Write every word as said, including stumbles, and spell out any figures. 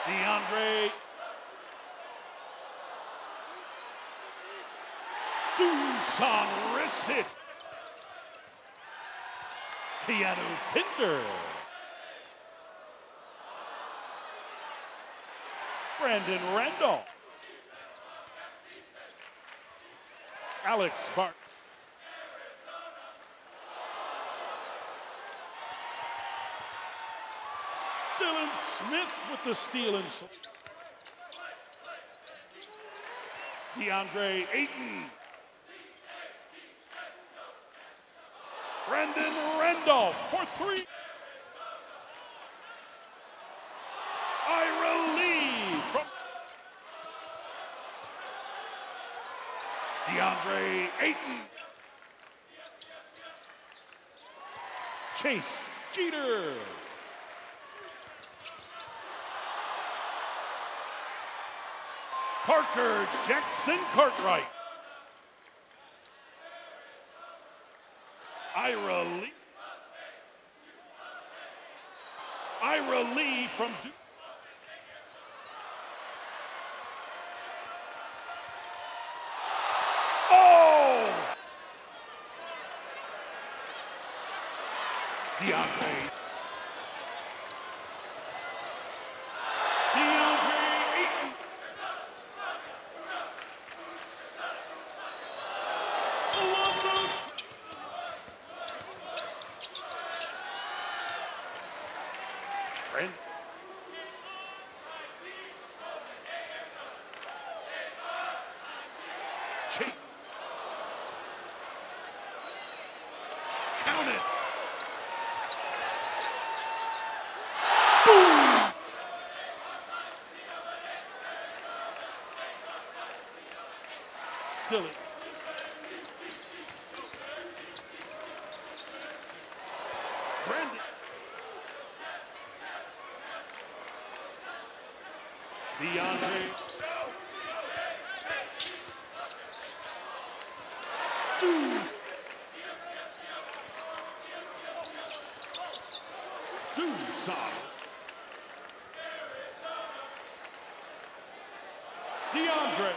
DeAndre Dusan Ristic. Keanu Pinder. Brandon Randolph. Alex Bart. Dylan Smith with the steal and swing. DeAndre Ayton. Brandon Randolph for three. Ira Lee from DeAndre Ayton. Chase Jeter. Parker Jackson Cartwright. Ira Lee. Ira Lee from Duke. Oh! DeAndre. DeAndre Ayton. Alonzo. Brent. Chase. Count it. Boom. Dylan. Brandon. DeAndre. Dude. Dusan. DeAndre.